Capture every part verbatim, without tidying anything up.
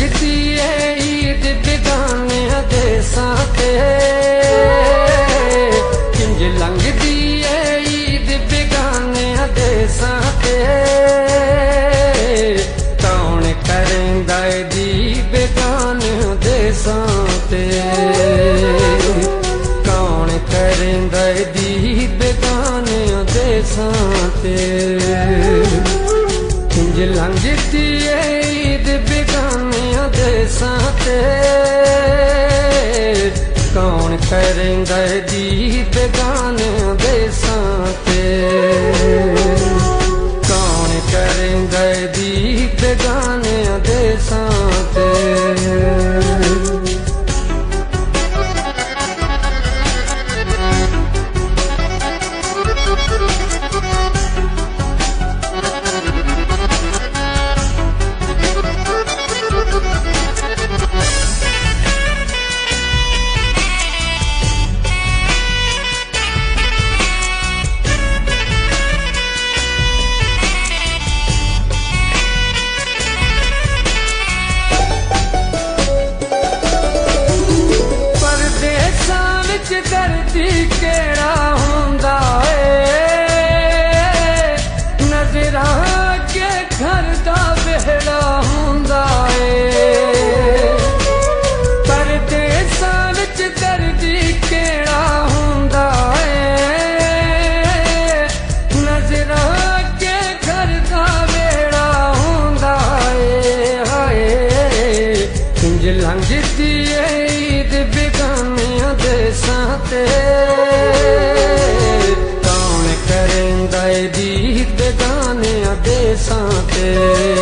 लंघदी है ईद बेगाने देसां ते, किंज लंघदी है ईद बेगाने देसां ते, कौन करेंदा दी बेगाने देसां ते, कौन करेंदा दी बेगाने देसां ते, किंज लंघदी है ईद बेगाने देसां ते, कौन करेंदा दी बेगाने देसां ते, कौन करेंदा दी बेगाने देसां ते। दर्दी केड़ा हुंदा है, नजरा के घर दा बेड़ा हुंदा है, परदेसां विच दर्दी केड़ा हुंदा है, नजरा के घर दा बेड़ा हुंदा है। हाय किंज लंघदी है ईद बेगाने देसां ते, कौन करेंदा दी बेगाने देसां ते।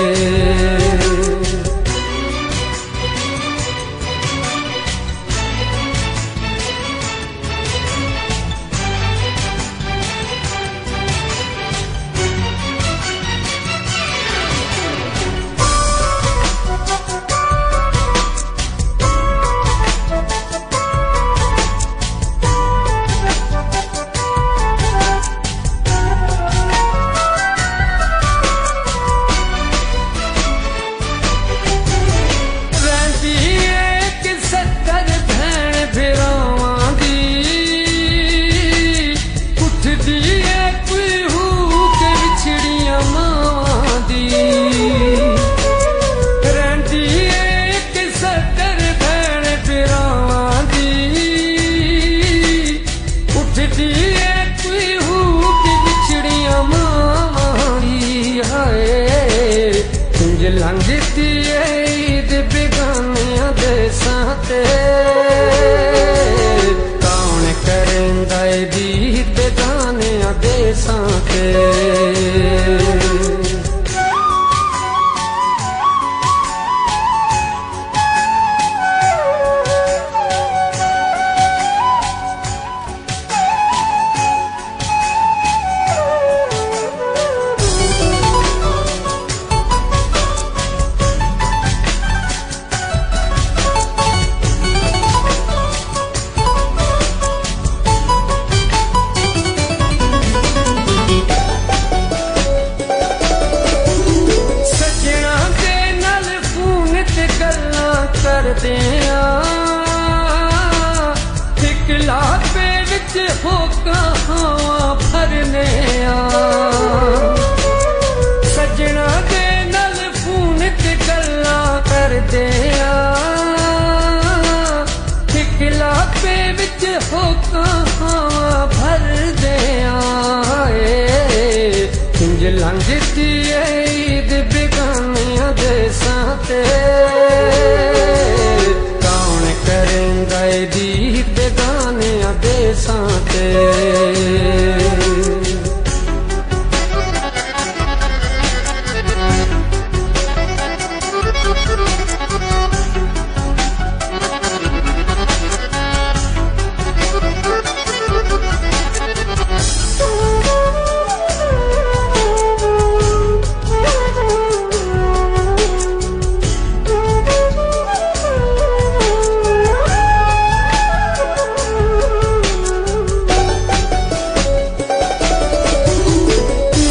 लंघदी है ईद बेगाने देसां ते, कौन करेंदा दी बेगाने देसां ते। ठिकला पे विच हो कहां भरने सजना दे नल फोन ते गल्लां करदे ठिकला पे विच हो कहां भरदे किंज लंघदी है ईद बेगाने देसां ते, करेंदा दी बेगाने देसां ते।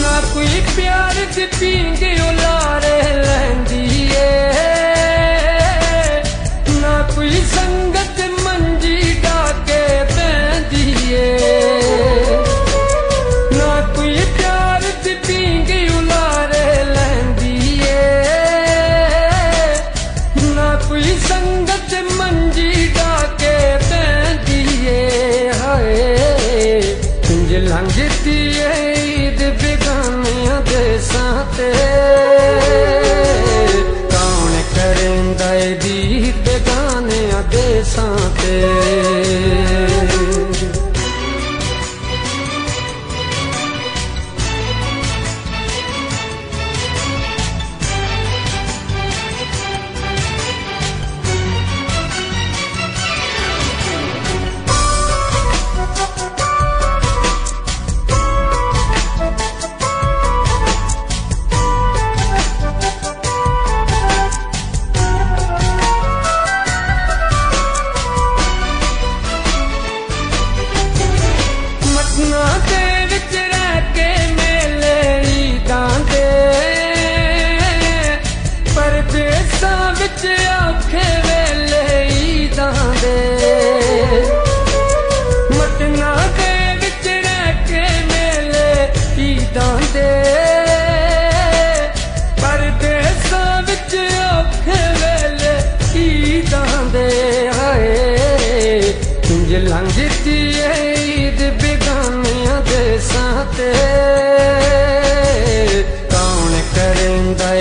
पींगे लारे लैंदी है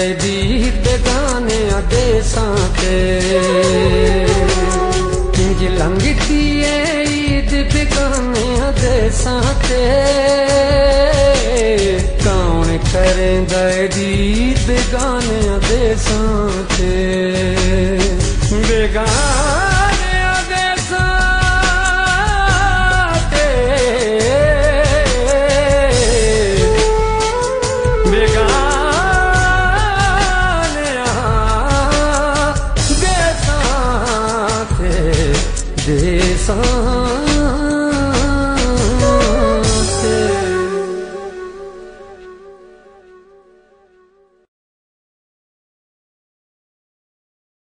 दी बेगाने देसां ते इंज लंघदी है ईद बेगाने देसां ते कौन करेंदा दी बेगाने देसां ते बेगाने